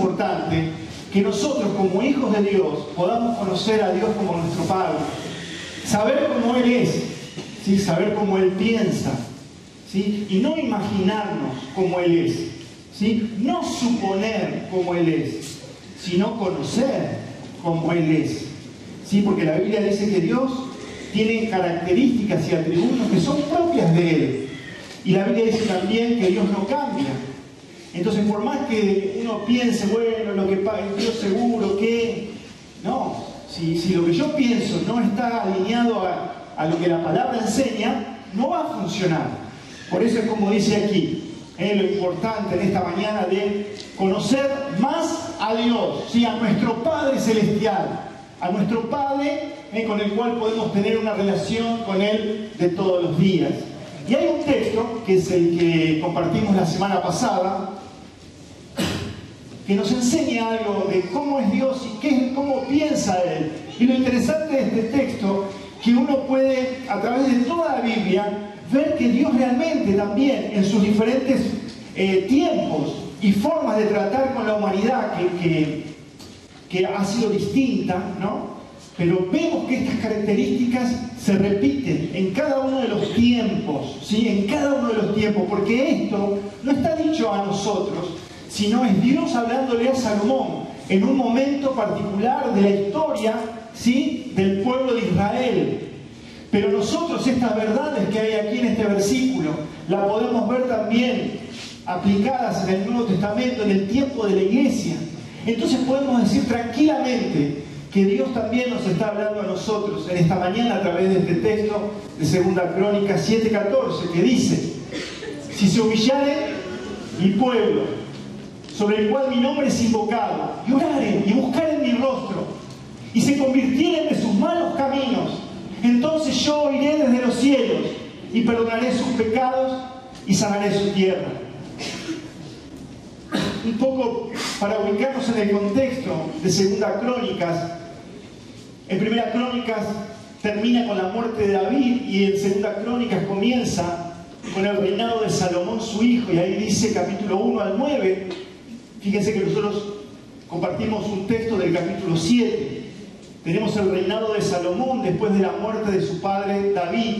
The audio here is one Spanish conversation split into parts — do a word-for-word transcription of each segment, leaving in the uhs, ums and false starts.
importante que nosotros como hijos de Dios podamos conocer a Dios como nuestro Padre, saber cómo Él es, ¿sí? Saber cómo Él piensa, ¿sí? Y no imaginarnos cómo Él es, ¿sí? No suponer cómo Él es, sino conocer cómo Él es, ¿sí? Porque la Biblia dice que Dios tiene características y atributos que son propias de Él. Y la Biblia dice también que Dios no cambia. Entonces, por más que uno piense, bueno, lo que Dios seguro que... No, si, si lo que yo pienso no está alineado a, a lo que la palabra enseña, no va a funcionar. Por eso es como dice aquí, eh, lo importante en esta mañana de conocer más a Dios, ¿sí? A nuestro Padre Celestial, a nuestro Padre eh, con el cual podemos tener una relación con Él de todos los días. Y hay un texto, que es el que compartimos la semana pasada, que nos enseña algo de cómo es Dios y qué, cómo piensa Él. Y lo interesante de este texto, que uno puede, a través de toda la Biblia, ver que Dios realmente también, en sus diferentes eh, tiempos y formas de tratar con la humanidad, que, que, que ha sido distinta, ¿no? Pero vemos que estas características se repiten en cada uno de los tiempos, ¿sí? En cada uno de los tiempos, porque esto no está dicho a nosotros, sino es Dios hablándole a Salomón en un momento particular de la historia, ¿sí? Del pueblo de Israel. Pero nosotros estas verdades que hay aquí en este versículo, las podemos ver también aplicadas en el Nuevo Testamento, en el tiempo de la iglesia. Entonces podemos decir tranquilamente que Dios también nos está hablando a nosotros en esta mañana a través de este texto de Segunda Crónicas siete catorce, que dice: si se humillare mi pueblo, sobre el cual mi nombre es invocado, y oraren y buscaren mi rostro, y se convirtieren de sus malos caminos, entonces yo oiré desde los cielos, y perdonaré sus pecados, y sanaré su tierra. Un poco para ubicarnos en el contexto de Segunda Crónicas, en Primera Crónicas termina con la muerte de David, y en Segunda Crónicas comienza con el reinado de Salomón su hijo, y ahí dice capítulo uno al nueve, fíjense que nosotros compartimos un texto del capítulo siete, tenemos el reinado de Salomón después de la muerte de su padre David.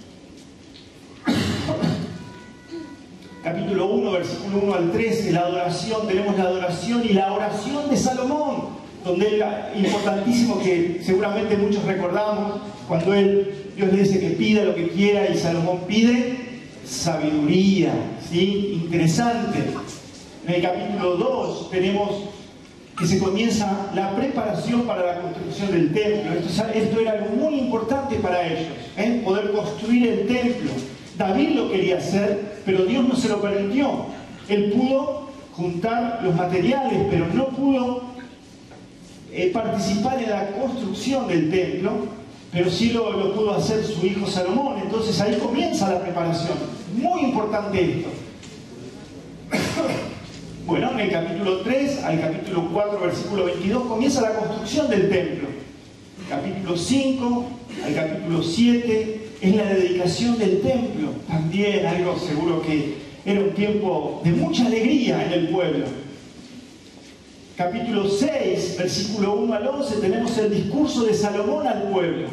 Capítulo uno, versículo uno al trece, la adoración, tenemos la adoración y la oración de Salomón, donde era importantísimo, que seguramente muchos recordamos, cuando él, Dios le dice que pida lo que quiera y Salomón pide sabiduría, ¿sí? Interesante. En el capítulo dos tenemos que se comienza la preparación para la construcción del templo. Esto, esto era algo muy importante para ellos, ¿eh? Poder construir el templo. David lo quería hacer, pero Dios no se lo permitió. Él pudo juntar los materiales, pero no pudo eh, participar en la construcción del templo, pero sí lo, lo pudo hacer su hijo Salomón. Entonces ahí comienza la preparación. Muy importante esto. Bueno, en el capítulo tres al capítulo cuatro, versículo veintidós, comienza la construcción del templo. Capítulo cinco al capítulo siete es la dedicación del templo. También algo seguro que era un tiempo de mucha alegría en el pueblo. Capítulo seis, versículo uno al once, tenemos el discurso de Salomón al pueblo.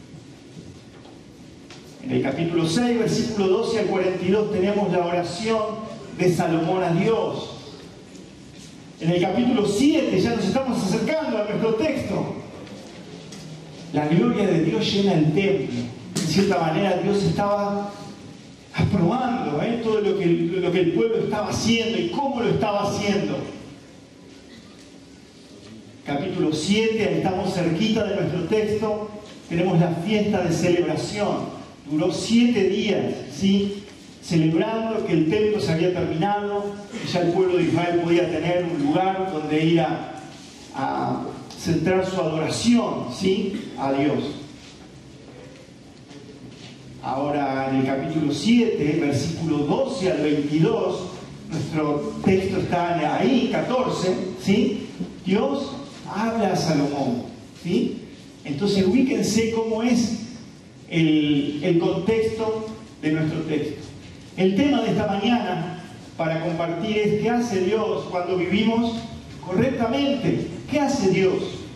En el capítulo seis, versículo doce al cuarenta y dos, tenemos la oración de Salomón a Dios. En el capítulo siete, ya nos estamos acercando a nuestro texto, la gloria de Dios llena el templo. En cierta manera Dios estaba aprobando ¿eh? todo lo que, lo que el pueblo estaba haciendo y cómo lo estaba haciendo. Capítulo siete, ahí estamos cerquita de nuestro texto, tenemos la fiesta de celebración. Duró siete días, ¿sí? Celebrando que el templo se había terminado y ya el pueblo de Israel podía tener un lugar donde ir a, a centrar su adoración, ¿sí? A Dios. Ahora en el capítulo siete, versículo doce al veintidós, nuestro texto está ahí, catorce, ¿sí? Dios habla a Salomón, ¿sí? Entonces ubíquense cómo es el, el contexto de nuestro texto. El tema de esta mañana para compartir es qué hace Dios cuando vivimos correctamente. ¿Qué hace Dios?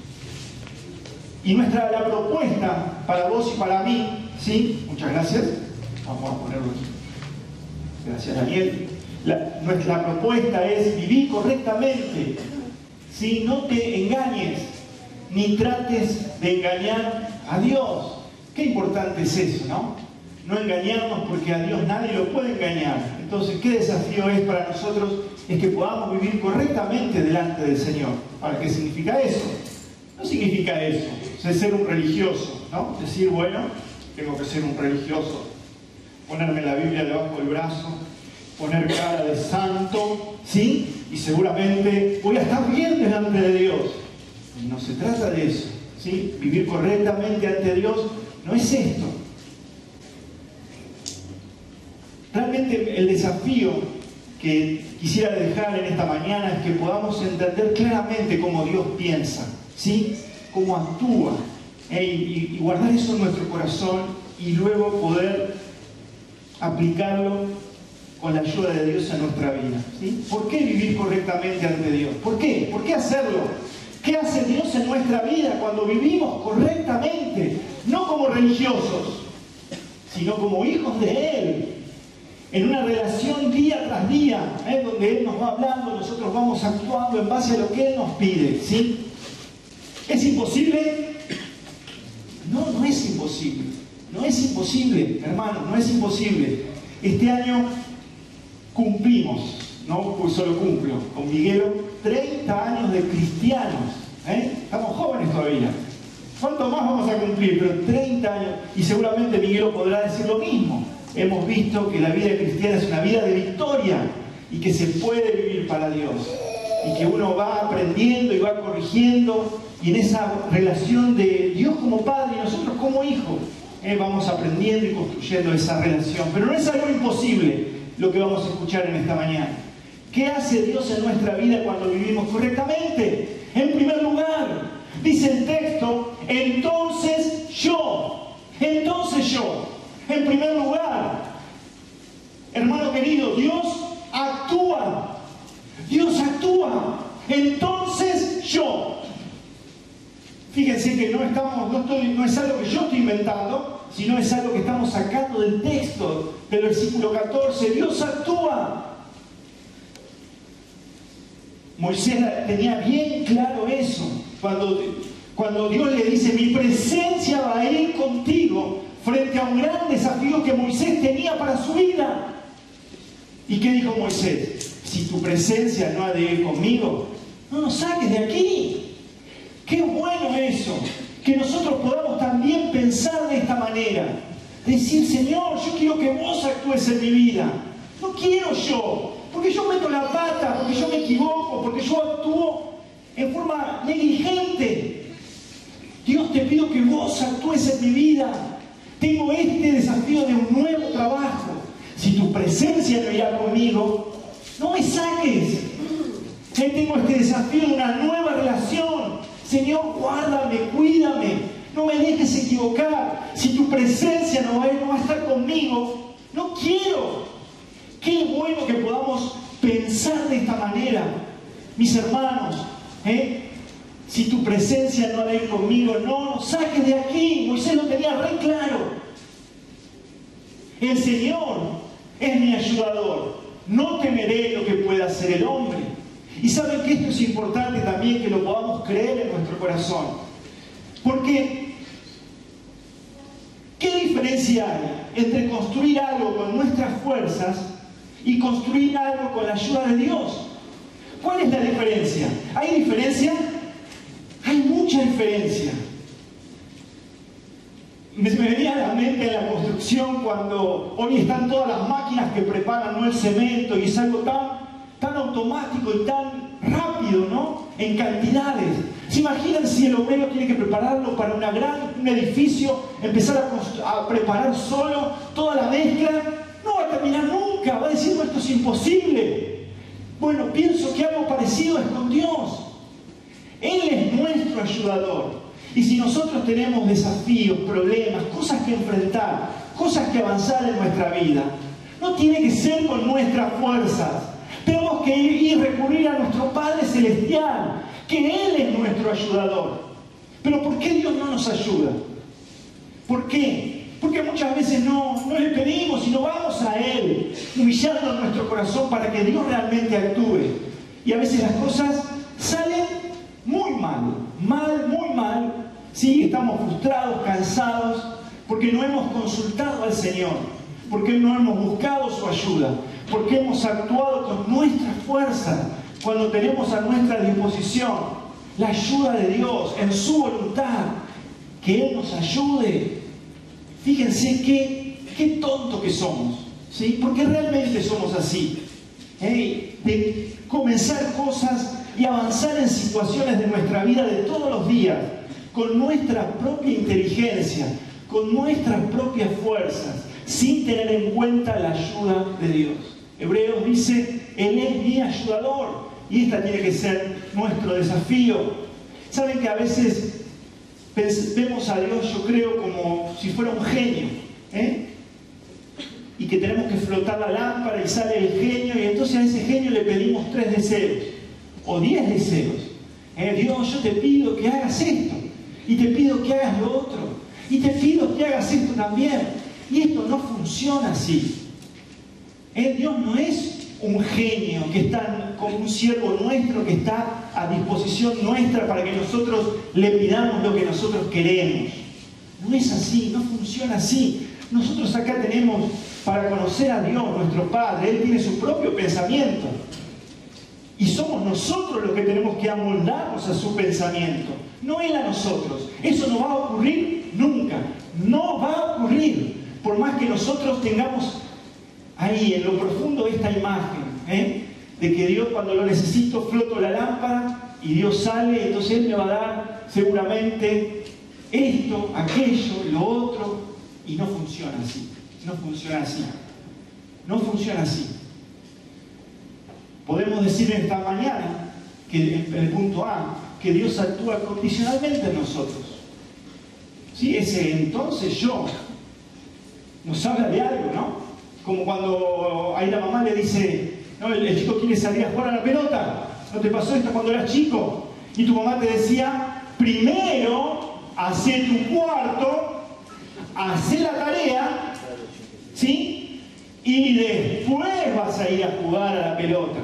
Y nuestra la propuesta para vos y para mí, ¿sí? Muchas gracias. Vamos a ponerlo aquí. Gracias, Daniel. La, nuestra propuesta es vivir correctamente. ¿Sí? No te engañes, ni trates de engañar a Dios. Qué importante es eso, ¿no? No engañarnos, porque a Dios nadie lo puede engañar. Entonces, ¿qué desafío es para nosotros? Es que podamos vivir correctamente delante del Señor. Ahora, ¿qué significa eso? No significa eso, es ser un religioso, ¿no? Decir, bueno, tengo que ser un religioso, ponerme la Biblia debajo del brazo, poner cara de santo, ¿sí? Y seguramente voy a estar bien delante de Dios. Y no se trata de eso, ¿sí? Vivir correctamente ante Dios no es esto. Realmente el desafío que quisiera dejar en esta mañana es que podamos entender claramente cómo Dios piensa, ¿sí? Cómo actúa, ¿eh? y, y guardar eso en nuestro corazón y luego poder aplicarlo con la ayuda de Dios en nuestra vida, ¿sí? ¿Por qué vivir correctamente ante Dios? ¿Por qué? ¿Por qué hacerlo? ¿Qué hace Dios en nuestra vida cuando vivimos correctamente? No como religiosos, sino como hijos de Él, en una relación día tras día, ¿eh? donde Él nos va hablando, nosotros vamos actuando en base a lo que Él nos pide, ¿sí? ¿Es imposible? No, no es imposible. No es imposible, hermano, no es imposible. Este año cumplimos, no pues solo cumplo, con Miguelo, treinta años de cristianos. ¿eh? Estamos jóvenes todavía. ¿Cuánto más vamos a cumplir? Pero treinta años. Y seguramente Miguelo podrá decir lo mismo. Hemos visto que la vida cristiana es una vida de victoria y que se puede vivir para Dios. Y que uno va aprendiendo y va corrigiendo, y en esa relación de Dios como Padre y nosotros como hijos, eh, vamos aprendiendo y construyendo esa relación. Pero no es algo imposible lo que vamos a escuchar en esta mañana. ¿Qué hace Dios en nuestra vida cuando vivimos correctamente? En primer lugar, dice el texto, entonces yo, entonces yo, en primer lugar, hermano querido, Dios actúa, Dios actúa, entonces yo. Fíjense que no, estamos, no, estoy, no es algo que yo estoy inventando, sino es algo que estamos sacando del texto, del versículo catorce. Dios actúa. Moisés tenía bien claro eso. Cuando, cuando Dios le dice, mi presencia va a ir contigo, frente a un gran desafío que Moisés tenía para su vida. ¿Y qué dijo Moisés? Si tu presencia no ha de ir conmigo, no nos saques de aquí. Qué bueno eso, que nosotros podamos también pensar de esta manera. Decir, Señor, yo quiero que vos actúes en mi vida. No quiero yo, porque yo meto la pata, porque yo me equivoco, porque yo actúo en forma negligente. Dios, te pido que vos actúes en mi vida. Tengo este desafío de un nuevo trabajo. Si tu presencia no irá conmigo, no me saques. Yo tengo este desafío de una nueva relación. Señor, guárdame, cuídame, no me dejes equivocar. Si tu presencia no va, no va a estar conmigo, no quiero. Qué bueno que podamos pensar de esta manera, mis hermanos. ¿eh? Si tu presencia no va a ir conmigo, no nos saques de aquí. Moisés lo tenía re claro. El Señor es mi ayudador. No temeré lo que pueda hacer el hombre. Y saben que esto es importante también que lo podamos creer en nuestro corazón. Porque, ¿qué diferencia hay entre construir algo con nuestras fuerzas y construir algo con la ayuda de Dios? ¿Cuál es la diferencia? ¿Hay diferencia? Hay mucha diferencia. Me, me venía a la mente la construcción cuando hoy están todas las máquinas que preparan, ¿no?, el cemento, y es algo tan tan automático y tan rápido, ¿no? En cantidades. ¿Se imaginan si el obrero tiene que prepararlo para una gran, un edificio, empezar a, a preparar solo toda la mezcla? No va a terminar nunca, va a decir, no, esto es imposible. Bueno, pienso que algo parecido es con Dios. Él es nuestro ayudador. Y si nosotros tenemos desafíos, problemas, cosas que enfrentar, cosas que avanzar en nuestra vida, no tiene que ser con nuestras fuerzas. Tenemos que ir y recurrir a nuestro Padre Celestial, que Él es nuestro ayudador. Pero ¿por qué Dios no nos ayuda? ¿Por qué? Porque muchas veces no, no le pedimos, sino vamos a Él, humillando nuestro corazón para que Dios realmente actúe. Y a veces las cosas salen muy mal, mal, muy mal. Sí, estamos frustrados, cansados, porque no hemos consultado al Señor, porque no hemos buscado su ayuda, porque hemos actuado con nuestra fuerza cuando tenemos a nuestra disposición la ayuda de Dios en su voluntad, que Él nos ayude. Fíjense qué, qué tonto que somos, ¿sí? Porque realmente somos así, ¿eh? De comenzar cosas y avanzar en situaciones de nuestra vida de todos los días, con nuestra propia inteligencia, con nuestras propias fuerzas, sin tener en cuenta la ayuda de Dios. Hebreos dice, Él es mi ayudador, y esta tiene que ser nuestro desafío. Saben que a veces vemos a Dios, yo creo, como si fuera un genio, ¿eh? Y que tenemos que flotar la lámpara y sale el genio, y entonces a ese genio le pedimos tres deseos, o diez deseos. ¿Eh? Dios, yo te pido que hagas esto, y te pido que hagas lo otro, y te pido que hagas esto también. Y esto no funciona así. ¿Eh? Dios no es un genio que está como un siervo nuestro que está a disposición nuestra para que nosotros le pidamos lo que nosotros queremos. No es así, no funciona así. Nosotros acá tenemos, para conocer a Dios, nuestro Padre, Él tiene su propio pensamiento. Y somos nosotros los que tenemos que amoldarnos a su pensamiento, no Él a nosotros. Eso no va a ocurrir nunca, no va a ocurrir, por más que nosotros tengamos ahí en lo profundo esta imagen, ¿eh? De que Dios, cuando lo necesito, floto la lámpara y Dios sale, entonces Él me va a dar seguramente esto, aquello, lo otro, y no funciona así, no funciona así, no funciona así. Podemos decir en esta mañana, que en el punto A, que Dios actúa condicionalmente en nosotros. ¿Sí? Ese entonces yo nos habla de algo, ¿no? Como cuando ahí la mamá le dice, no, el, el chico quiere salir a jugar a la pelota. ¿No te pasó esto cuando eras chico? Y tu mamá te decía, primero, hacé tu cuarto, hacé la tarea, ¿sí? Y después vas a ir a jugar a la pelota.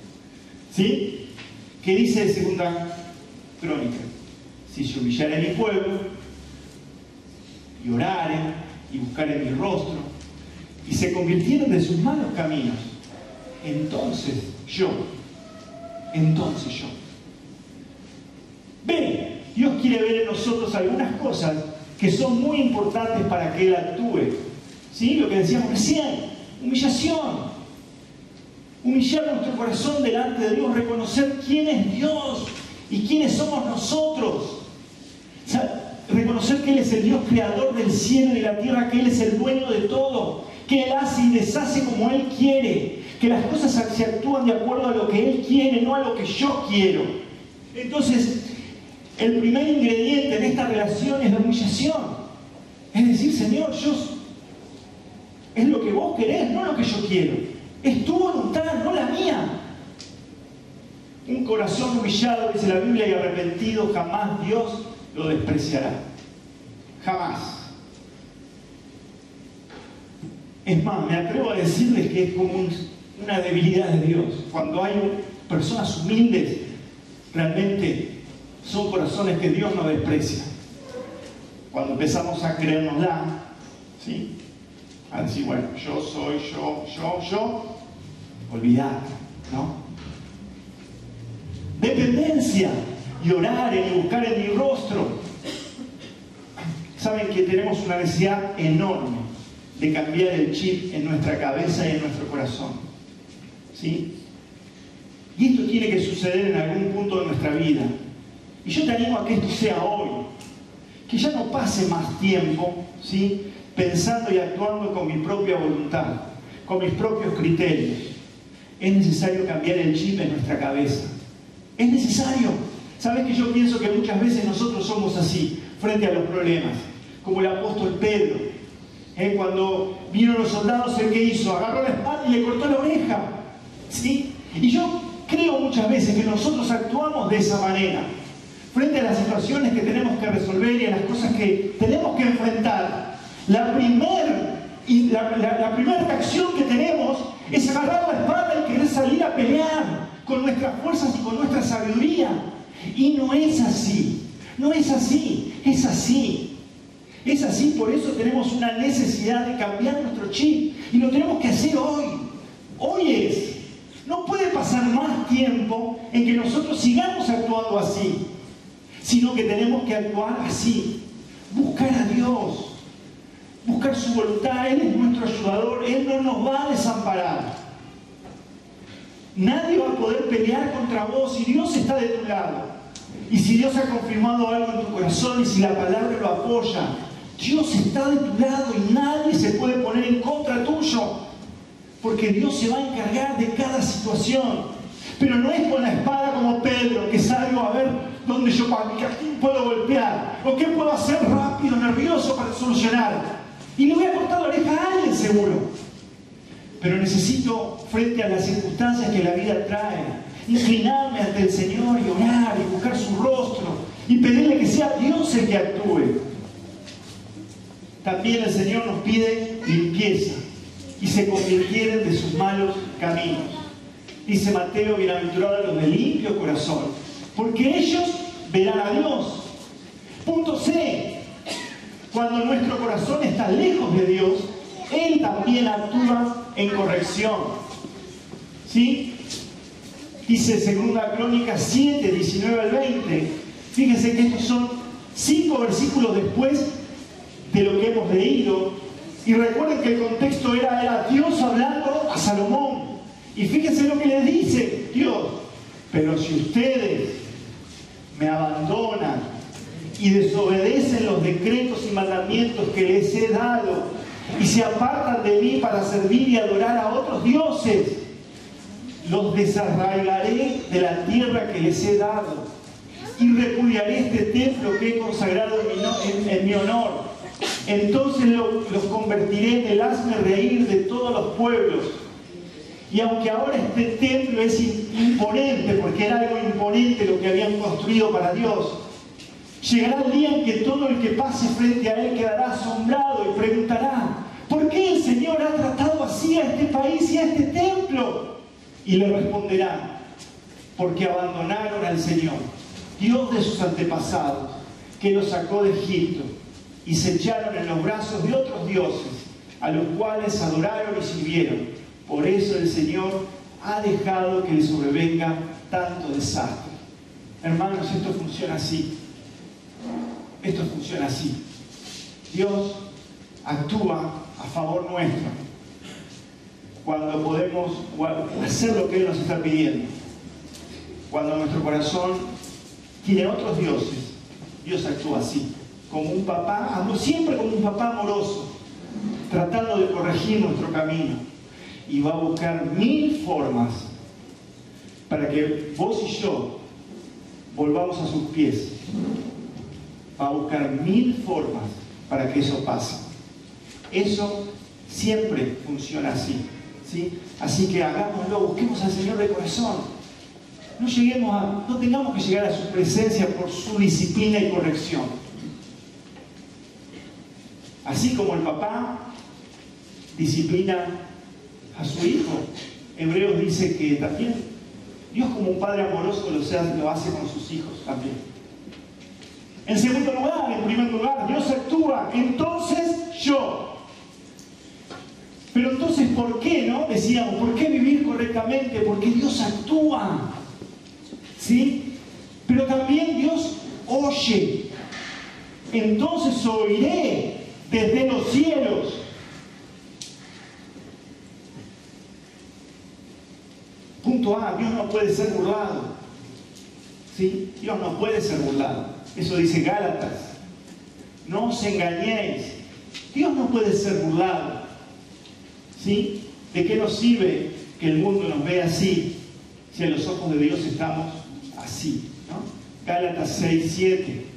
¿Sí? ¿Qué dice Segunda Crónica? Si se humillare mi pueblo, y oraren, y buscaren mi rostro, y se convirtieron de sus malos caminos, entonces yo, entonces yo. Ven, Dios quiere ver en nosotros algunas cosas que son muy importantes para que Él actúe. ¿Sí? Lo que decíamos recién, humillación. Humillar nuestro corazón delante de Dios, reconocer quién es Dios y quiénes somos nosotros. O sea, reconocer que Él es el Dios creador del cielo y de la tierra, que Él es el dueño de todo, que Él hace y deshace como Él quiere, que las cosas se actúan de acuerdo a lo que Él quiere, no a lo que yo quiero. Entonces, el primer ingrediente en esta relación es la humillación. Es decir, Señor, yo, es lo que vos querés, no lo que yo quiero. Es tu voluntad, no la mía. Un corazón humillado, dice la Biblia, y arrepentido, jamás Dios lo despreciará. Jamás. Es más, me atrevo a decirles que es como un, una debilidad de Dios. Cuando hay personas humildes, realmente son corazones que Dios no desprecia. Cuando empezamos a creérnosla, ¿sí? A decir, bueno, yo soy, yo, yo, yo, olvidate, ¿no? Dependencia, y orar y buscar en mi rostro. Saben que tenemos una necesidad enorme de cambiar el chip en nuestra cabeza y en nuestro corazón, ¿sí? Y esto tiene que suceder en algún punto de nuestra vida. Y yo te animo a que esto sea hoy, que ya no pase más tiempo, ¿sí?, pensando y actuando con mi propia voluntad, con mis propios criterios. Es necesario cambiar el chip en nuestra cabeza. Es necesario. ¿Sabes que yo pienso que muchas veces nosotros somos así, frente a los problemas? Como el apóstol Pedro. ¿Eh? Cuando vieron los soldados, ¿el qué hizo? Agarró la espada y le cortó la oreja. ¿Sí? Y yo creo muchas veces que nosotros actuamos de esa manera. Frente a las situaciones que tenemos que resolver y a las cosas que tenemos que enfrentar, la primera la, la, la primera reacción que tenemos es agarrar la espada y querer salir a pelear con nuestras fuerzas y con nuestra sabiduría. Y no es así, no es así, es así. Es así, por eso tenemos una necesidad de cambiar nuestro chip. Y lo tenemos que hacer hoy. Hoy es. No puede pasar más tiempo en que nosotros sigamos actuando así, sino que tenemos que actuar así. Buscar a Dios. Buscar su voluntad. Él es nuestro ayudador. Él no nos va a desamparar. Nadie va a poder pelear contra vos si Dios está de tu lado. Y si Dios ha confirmado algo en tu corazón y si la palabra lo apoya, Dios está de tu lado y nadie se puede poner en contra tuyo. Porque Dios se va a encargar de cada situación. Pero no es con la espada como Pedro, que salgo a ver dónde yo a quién puedo golpear, o qué puedo hacer rápido, nervioso para solucionar. Y le voy a cortar la oreja a alguien seguro. Pero necesito, frente a las circunstancias que la vida trae, inclinarme ante el Señor y orar y buscar su rostro y pedirle que sea Dios el que actúe. También el Señor nos pide limpieza y se convirtieran de sus malos caminos. Dice Mateo, bienaventurados los de limpio corazón, porque ellos verán a Dios. Punto C. Cuando nuestro corazón está lejos de Dios, Él también actúa en corrección. ¿Sí? Dice segunda Crónicas siete, diecinueve al veinte. Fíjense que estos son cinco versículos después de lo que hemos leído. Y recuerden que el contexto era, era Dios hablando a Salomón. Y fíjense lo que le dice Dios. Pero si ustedes me abandonan y desobedecen los decretos y mandamientos que les he dado y se apartan de mí para servir y adorar a otros dioses, los desarraigaré de la tierra que les he dado y repudiaré este templo que he consagrado en mi, no, en, en mi honor. Entonces lo, los convertiré en el hazme reír de todos los pueblos. Y aunque ahora este templo es imponente, porque era algo imponente lo que habían construido para Dios, llegará el día en que todo el que pase frente a él quedará asombrado y preguntará: ¿por qué el Señor ha tratado así a este país y a este templo? Y le responderán: porque abandonaron al Señor, Dios de sus antepasados, que los sacó de Egipto, y se echaron en los brazos de otros dioses, a los cuales adoraron y sirvieron. Por eso el Señor ha dejado que les sobrevenga tanto desastre. Hermanos, esto funciona así. Esto funciona así. Dios actúa a favor nuestro cuando podemos hacer lo que Él nos está pidiendo. Cuando nuestro corazón tiene otros dioses, Dios actúa así. Como un papá, siempre como un papá amoroso, tratando de corregir nuestro camino. Y va a buscar mil formas para que vos y yo volvamos a sus pies. Va a buscar mil formas para que eso pase. Eso siempre funciona así, ¿sí? Así que hagámoslo, busquemos al Señor de corazón. No lleguemos a, no tengamos que llegar a su presencia por su disciplina y corrección. Así como el papá disciplina a su hijo, Hebreos dice que también Dios, como un padre amoroso, lo, sea, lo hace con sus hijos también. En segundo lugar, en primer lugar, Dios actúa, entonces yo. Pero entonces, ¿por qué, no? Decíamos, ¿por qué vivir correctamente? Porque Dios actúa, ¿sí? Pero también Dios oye. Entonces oiré desde los cielos. Punto A, Dios no puede ser burlado. ¿Sí? Dios no puede ser burlado. Eso dice Gálatas. No os engañéis. Dios no puede ser burlado. ¿Sí? ¿De qué nos sirve que el mundo nos vea así si a los ojos de Dios estamos así? ¿No? Gálatas seis, siete.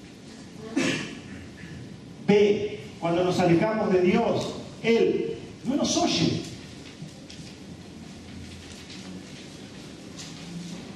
B. Cuando nos alejamos de Dios, Él no nos oye.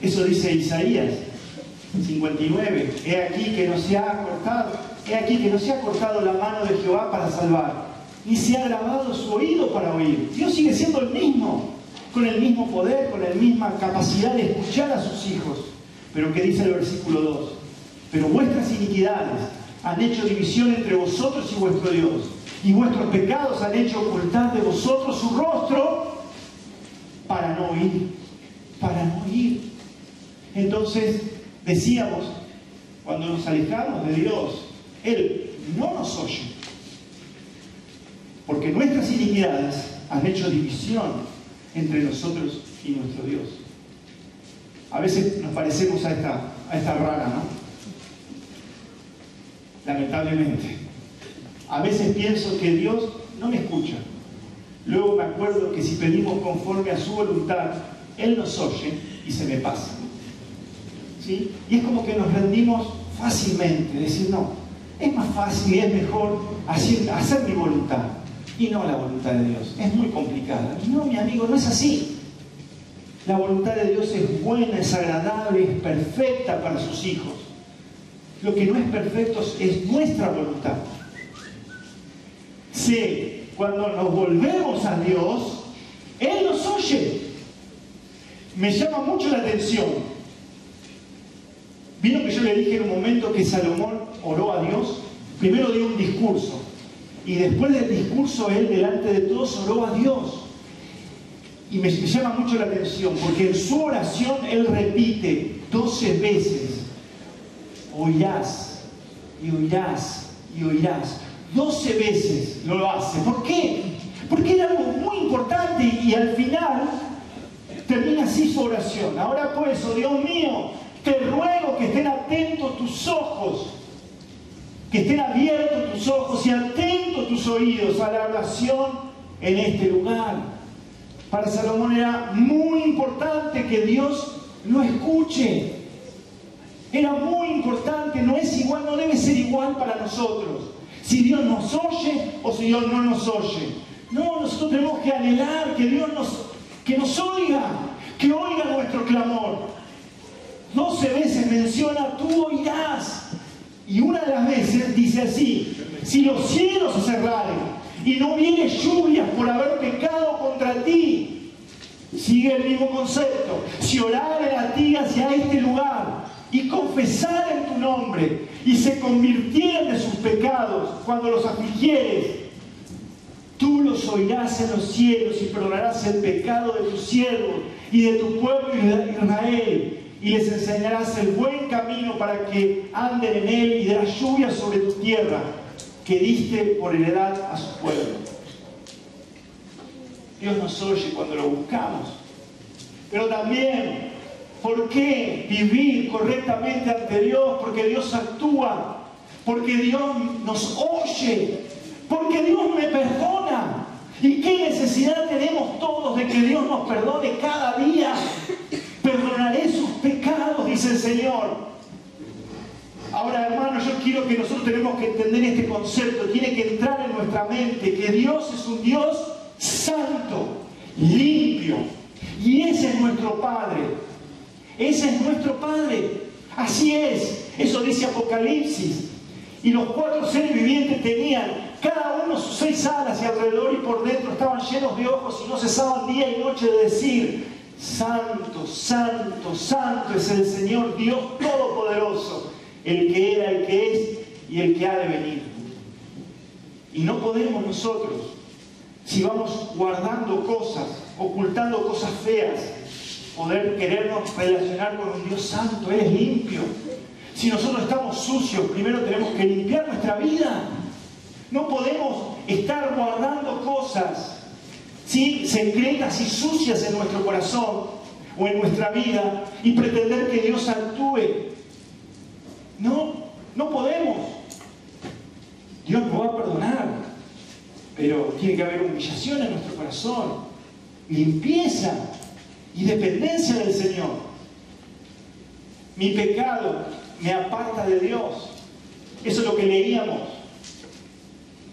Eso dice Isaías cincuenta y nueve. He aquí que no se ha cortado, he aquí que no se ha cortado la mano de Jehová para salvar, ni se ha grabado su oído para oír. Dios sigue siendo el mismo, con el mismo poder, con la misma capacidad de escuchar a sus hijos. Pero ¿qué dice el versículo dos? Pero vuestras iniquidades han hecho división entre vosotros y vuestro Dios, y vuestros pecados han hecho ocultar de vosotros su rostro para no oír, para no oír. Entonces, decíamos, cuando nos alejamos de Dios, Él no nos oye, porque nuestras iniquidades han hecho división entre nosotros y nuestro Dios. A veces nos parecemos a esta, a esta rana, ¿no? Lamentablemente. A veces pienso que Dios no me escucha. Luego me acuerdo que si pedimos conforme a su voluntad, Él nos oye y se me pasa. ¿Sí? Y es como que nos rendimos fácilmente, decir, no, es más fácil y es mejor hacer, hacer mi voluntad y no la voluntad de Dios. Es muy complicada. No, mi amigo, no es así. La voluntad de Dios es buena, es agradable, es perfecta para sus hijos. Lo que no es perfecto es nuestra voluntad. Sí, cuando nos volvemos a Dios, Él nos oye. Me llama mucho la atención. Vino que yo le dije en un momento que Salomón oró a Dios. Primero dio un discurso. Y después del discurso, él delante de todos oró a Dios. Y me, me llama mucho la atención, porque en su oración él repite doce veces: oirás, y oirás, y oirás. doce veces lo hace. ¿Por qué? Porque era algo muy importante y, y al final termina así su oración. Ahora pues, oh Dios mío, te ruego que estén atentos tus ojos, que estén abiertos tus ojos y atentos tus oídos a la oración en este lugar. Para Salomón era muy importante que Dios lo escuche. Era muy importante, no es igual, no debe ser igual para nosotros. Si Dios nos oye o si Dios no nos oye. No, nosotros tenemos que anhelar que Dios nos, que nos oiga, que oiga nuestro clamor. doce veces menciona, tú oirás. Y una de las veces dice así: si los cielos se cerraren y no viene lluvias por haber pecado contra ti. Sigue el mismo concepto. Si oraren a ti hacia este lugar y confesaren tu nombre y se convirtieren de sus pecados cuando los afligieres, tú los oirás en los cielos y perdonarás el pecado de tus siervos y de tu pueblo Israel, y les enseñarás el buen camino para que anden en él, y darás lluvia sobre tu tierra que diste por heredad a su pueblo. Dios nos oye cuando lo buscamos. Pero también, ¿por qué vivir correctamente ante Dios? Porque Dios actúa, porque Dios nos oye, porque Dios me perdona. ¿Y qué necesidad tenemos todos de que Dios nos perdone cada día? Perdonaré sus pecados, dice el Señor. Ahora, hermanos, yo quiero que nosotros tenemos que entender este concepto. Tiene que entrar en nuestra mente que Dios es un Dios santo, limpio. Y ese es nuestro Padre. Ese es nuestro Padre. Así es. Eso dice Apocalipsis. Y los cuatro seres vivientes tenían cada uno sus seis alas, y alrededor y por dentro estaban llenos de ojos y no cesaban día y noche de decir: santo, santo, santo es el Señor Dios Todopoderoso, el que era, el que es y el que ha de venir. Y no podemos nosotros, si vamos guardando cosas, ocultando cosas feas, poder querernos relacionar con un Dios santo. Él es limpio. Si nosotros estamos sucios, primero tenemos que limpiar nuestra vida. No podemos estar guardando cosas, ¿sí?, secretas y sucias en nuestro corazón o en nuestra vida y pretender que Dios actúe. No, no podemos. Dios nos va a perdonar, pero tiene que haber humillación en nuestro corazón, limpieza y dependencia del Señor. Mi pecado me aparta de Dios. Eso es lo que leíamos.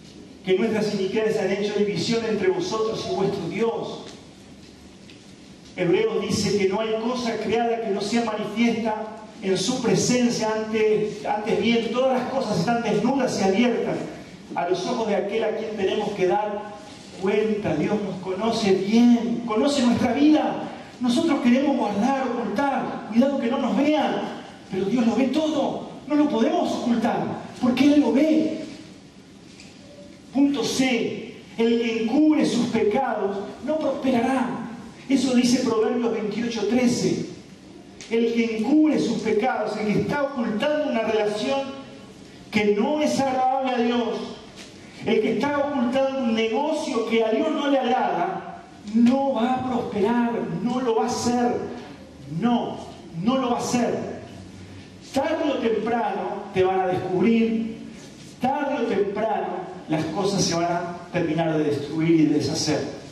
Que nuestras iniquidades han hecho división entre vosotros y vuestro Dios. Hebreos dice que no hay cosa creada que no sea manifiesta en su presencia. Antes, antes bien, todas las cosas están desnudas y abiertas a los ojos de aquel a quien tenemos que dar cuenta. Dios nos conoce bien, conoce nuestra vida. Nosotros queremos guardar, ocultar, cuidado que no nos vean, pero Dios lo ve todo. No lo podemos ocultar, porque Él lo ve. Punto C. El que encubre sus pecados no prosperará. Eso dice Proverbios veintiocho, trece. El que encubre sus pecados, el que está ocultando una relación que no es agradable a Dios, el que está ocultando un negocio que a Dios no le agrada, no va a prosperar, no lo va a hacer. No, no lo va a hacer. Tarde o temprano te van a descubrir, tarde o temprano las cosas se van a terminar de destruir y de deshacer.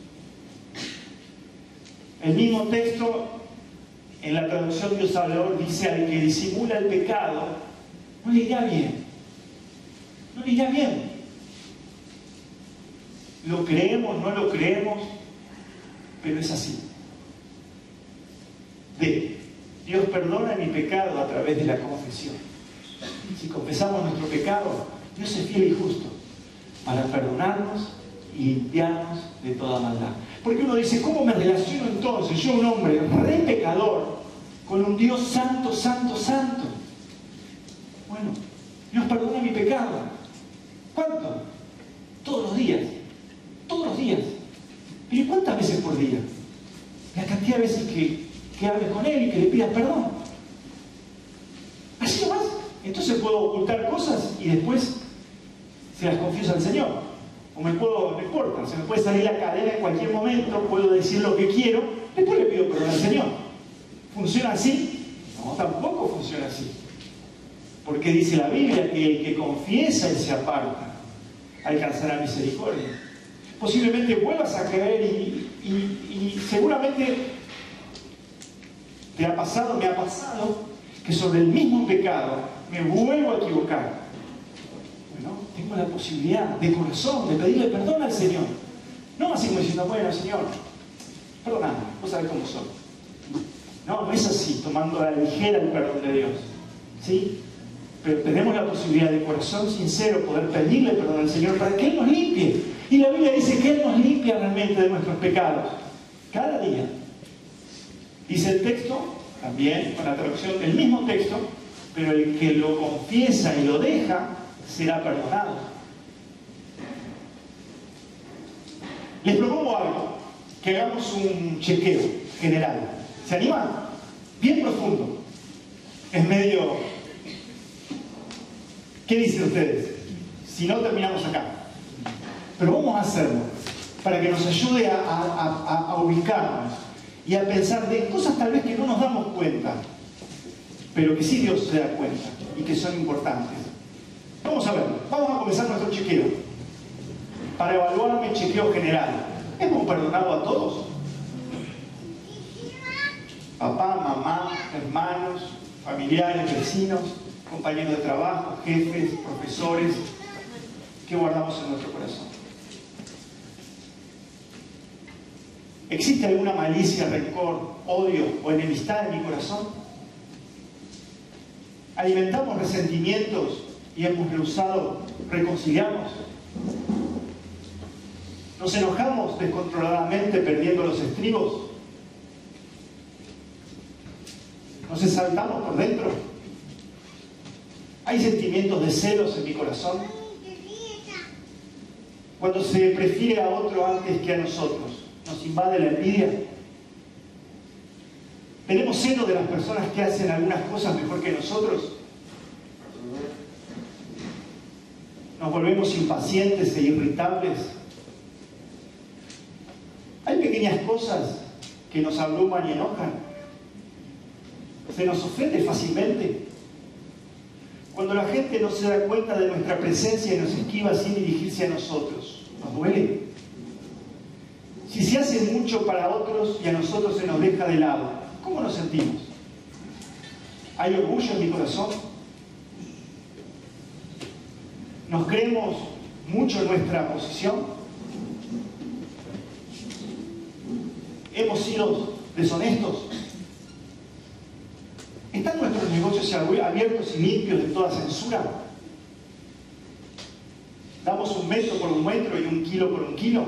El mismo texto, en la traducción Dios Hablador, dice: al que disimula el pecado, no le irá bien. No le irá bien. Lo creemos, no lo creemos, pero es así. D. Dios perdona mi pecado a través de la confesión. Si confesamos nuestro pecado, Dios es fiel y justo para perdonarnos y limpiarnos de toda maldad. Porque uno dice, ¿cómo me relaciono entonces, yo un hombre re pecador, con un Dios santo, santo, santo? Bueno, Dios perdona mi pecado. ¿Cuánto? Todos los días. Todos los días. ¿Pero cuántas veces por día? La cantidad de veces que, que hables con Él y que le pidas perdón. Así nomás. Entonces puedo ocultar cosas y después se las confieso al Señor. O me puedo, no importa, se me puede salir la cadena en cualquier momento, puedo decir lo que quiero, después le pido perdón al Señor. ¿Funciona así? No, tampoco funciona así. Porque dice la Biblia que el que confiesa y se aparta alcanzará misericordia. Posiblemente vuelvas a caer y, y, y seguramente te ha pasado, me ha pasado, que sobre el mismo pecado me vuelvo a equivocar. Bueno, tengo la posibilidad de corazón de pedirle perdón al Señor. No así como diciendo, bueno, Señor, perdóname, vos sabés cómo soy. No, no es así, tomando a la ligera el perdón de Dios. ¿Sí? Pero tenemos la posibilidad de corazón sincero poder pedirle perdón al Señor para que Él nos limpie. Y la Biblia dice que Él nos limpia realmente de nuestros pecados. Cada día. Dice el texto, también con la traducción del mismo texto, pero el que lo confiesa y lo deja, será perdonado. Les propongo algo, que hagamos un chequeo general. ¿Se animan? Bien profundo. Es medio... ¿Qué dicen ustedes? Si no, terminamos acá. Pero vamos a hacerlo, para que nos ayude a, a, a, a ubicarnos y a pensar de cosas tal vez que no nos damos cuenta, pero que sí Dios se da cuenta y que son importantes. Vamos a ver, vamos a comenzar nuestro chequeo. Para evaluar mi chequeo general, ¿hemos perdonado a todos? Papá, mamá, hermanos, familiares, vecinos, compañeros de trabajo, jefes, profesores, ¿qué guardamos en nuestro corazón? ¿Existe alguna malicia, rencor, odio o enemistad en mi corazón? ¿Alimentamos resentimientos y hemos rehusado reconciliarnos? ¿Nos enojamos descontroladamente perdiendo los estribos? ¿Nos exaltamos por dentro? ¿Hay sentimientos de celos en mi corazón? Cuando se prefiere a otro antes que a nosotros, ¿nos invade la envidia? ¿Tenemos celo de las personas que hacen algunas cosas mejor que nosotros? ¿Nos volvemos impacientes e irritables? ¿Hay pequeñas cosas que nos abruman y enojan? ¿Se nos ofende fácilmente? Cuando la gente no se da cuenta de nuestra presencia y nos esquiva sin dirigirse a nosotros, ¿nos duele? Si se hace mucho para otros y a nosotros se nos deja de lado, ¿cómo nos sentimos? ¿Hay orgullo en mi corazón? ¿Nos creemos mucho en nuestra posición? ¿Hemos sido deshonestos? ¿Están nuestros negocios abiertos y limpios de toda censura? ¿Damos un metro por un metro y un kilo por un kilo?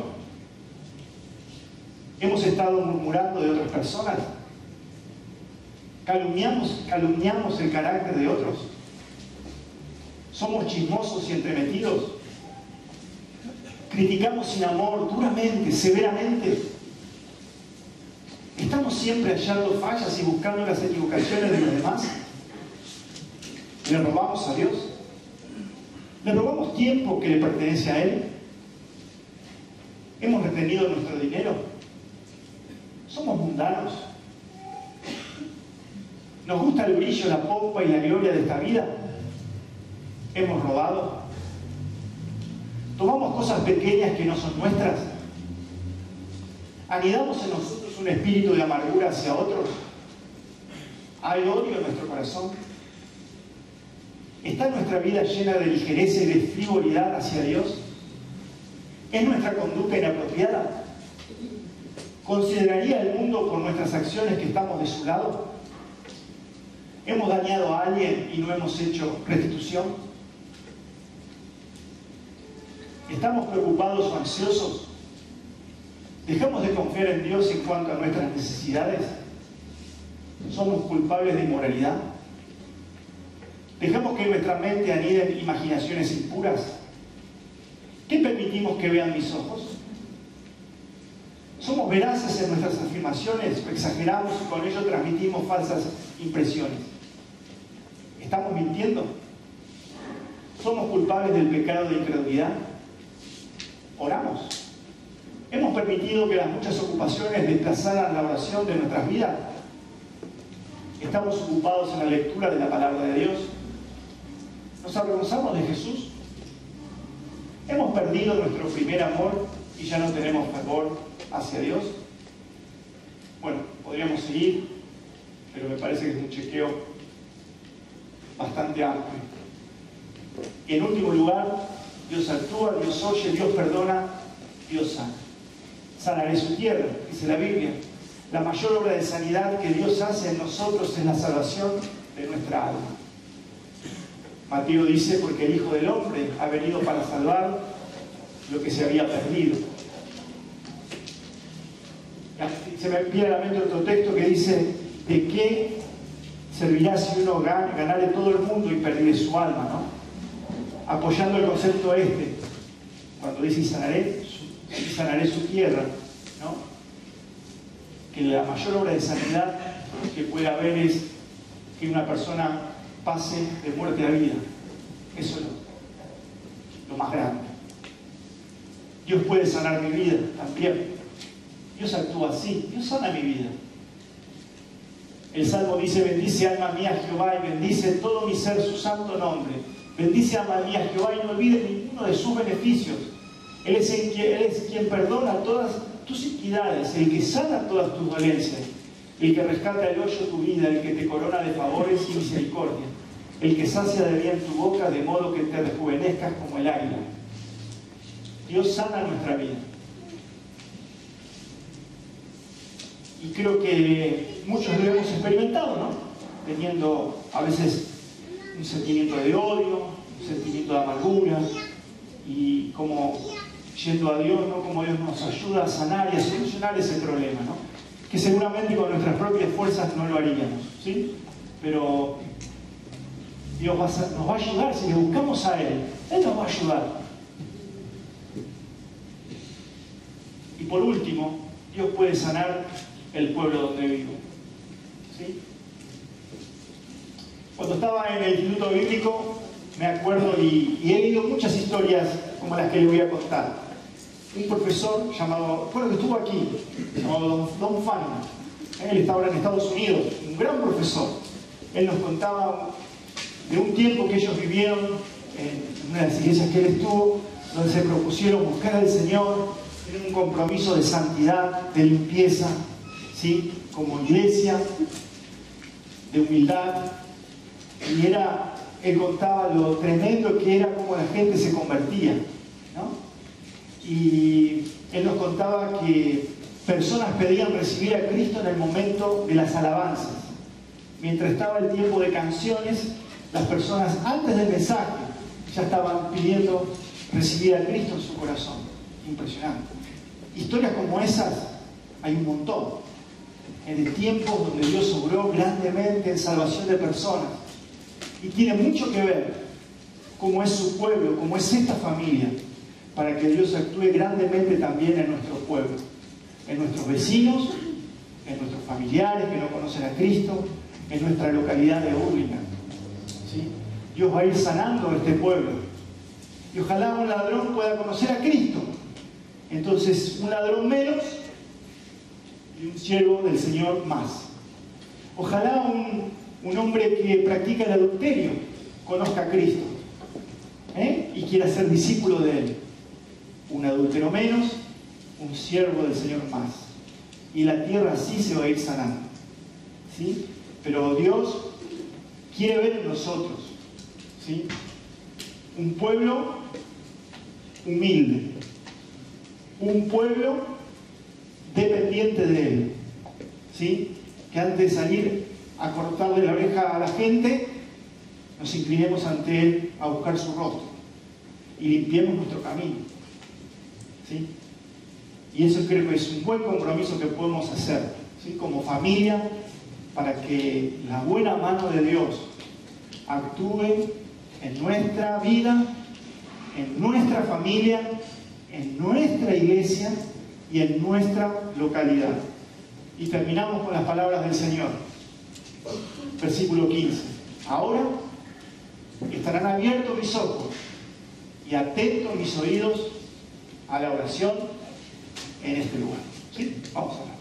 ¿Hemos estado murmurando de otras personas? ¿Calumniamos, calumniamos el carácter de otros? ¿Somos chismosos y entremetidos? ¿Criticamos sin amor, duramente, severamente? ¿Estamos siempre hallando fallas y buscando las equivocaciones de los demás? ¿Le robamos a Dios? ¿Le robamos tiempo que le pertenece a Él? ¿Hemos retenido nuestro dinero? ¿Somos mundanos? ¿Nos gusta el brillo, la pompa y la gloria de esta vida? ¿Hemos robado? ¿Tomamos cosas pequeñas que no son nuestras? ¿Anidamos en nosotros un espíritu de amargura hacia otros? ¿Hay odio en nuestro corazón? ¿Está nuestra vida llena de ligereza y de frivolidad hacia Dios? ¿Es nuestra conducta inapropiada? ¿Consideraría el mundo por nuestras acciones que estamos de su lado? ¿Hemos dañado a alguien y no hemos hecho restitución? ¿Estamos preocupados o ansiosos? ¿Dejamos de confiar en Dios en cuanto a nuestras necesidades? ¿Somos culpables de inmoralidad? ¿Dejamos que en nuestra mente aniden imaginaciones impuras? ¿Qué permitimos que vean mis ojos? ¿Somos veraces en nuestras afirmaciones o exageramos y con ello transmitimos falsas impresiones? ¿Estamos mintiendo? ¿Somos culpables del pecado de incredulidad? ¿Oramos? ¿Hemos permitido que las muchas ocupaciones desplazaran la oración de nuestras vidas? ¿Estamos ocupados en la lectura de la palabra de Dios? ¿Nos avergonzamos de Jesús? ¿Hemos perdido nuestro primer amor y ya no tenemos fervor hacia Dios? Bueno, podríamos seguir, pero me parece que es un chequeo bastante amplio. Y en último lugar, Dios actúa, Dios oye, Dios perdona, Dios sana. Sanaré su tierra, dice la Biblia. La mayor obra de sanidad que Dios hace en nosotros es la salvación de nuestra alma. Mateo dice, porque el Hijo del Hombre ha venido para salvar lo que se había perdido. Se me viene a la mente otro texto que dice, ¿de qué servirá si uno ganare todo el mundo y perdiere su alma? ¿No? Apoyando el concepto este, cuando dice, y sanaré, y sanaré su tierra, ¿no? Que la mayor obra de sanidad que puede haber es que una persona pase de muerte a vida. Eso es lo, lo más grande. Dios puede sanar mi vida también. Dios actúa así. Dios sana mi vida. El Salmo dice, bendice alma mía Jehová y bendice todo mi ser su santo nombre. Bendice alma mía Jehová y no olvides ninguno de sus beneficios. Él es, el, Él es quien perdona todas tus iniquidades, el que sana todas tus dolencias, el que rescata el hoyo de tu vida, el que te corona de favores y misericordia, el que sacia de bien tu boca de modo que te rejuvenezcas como el águila. Dios sana nuestra vida. Y creo que muchos lo hemos experimentado, ¿no? Teniendo a veces un sentimiento de odio, un sentimiento de amargura, y como yendo a Dios, ¿no? Como Dios nos ayuda a sanar y a solucionar ese problema, ¿no? Que seguramente con nuestras propias fuerzas no lo haríamos, ¿sí? Pero Dios va a, nos va a ayudar si le buscamos a Él. Él nos va a ayudar. Y por último, Dios puede sanar el pueblo donde vivo, ¿sí? Cuando estaba en el instituto bíblico, me acuerdo y, y he leído muchas historias como las que le voy a contar. Un profesor llamado, bueno, que estuvo aquí, llamado Don, Don Fanning. Él está ahora en Estados Unidos, un gran profesor. Él nos contaba de un tiempo que ellos vivieron en una de las iglesias que él estuvo, donde se propusieron buscar al Señor en un compromiso de santidad, de limpieza, ¿sí? Como iglesia, de humildad. Y era, él contaba lo tremendo que era como la gente se convertía, ¿no? Y él nos contaba que personas pedían recibir a Cristo en el momento de las alabanzas. Mientras estaba el tiempo de canciones, las personas antes del mensaje ya estaban pidiendo recibir a Cristo en su corazón. Impresionante. Historias como esas hay un montón. En el tiempo donde Dios obró grandemente en salvación de personas. Y tiene mucho que ver cómo es su pueblo, cómo es esta familia, para que Dios actúe grandemente también en nuestro pueblo, en nuestros vecinos, en nuestros familiares que no conocen a Cristo, en nuestra localidad de Hurlingham. ¿Sí? Dios va a ir sanando este pueblo. Y ojalá un ladrón pueda conocer a Cristo. Entonces, un ladrón menos y un siervo del Señor más. Ojalá un, un hombre que practica el adulterio conozca a Cristo, ¿eh? y quiera ser discípulo de Él. Un adúltero menos, un siervo del Señor más. Y la tierra así se va a ir sanando. ¿Sí? Pero Dios quiere ver en nosotros, ¿sí?, un pueblo humilde, un pueblo dependiente de Él, ¿sí?, que antes de salir a cortarle la oreja a la gente, nos inclinemos ante Él a buscar su rostro y limpiemos nuestro camino, ¿sí? Y eso creo que es un buen compromiso que podemos hacer, ¿sí?, como familia, para que la buena mano de Dios actúe en nuestra vida, en nuestra familia, en nuestra iglesia y en nuestra localidad. Y terminamos con las palabras del Señor. Versículo quince. Ahora estarán abiertos mis ojos y atentos mis oídos a la oración en este lugar. ¿Sí? Vamos a orar.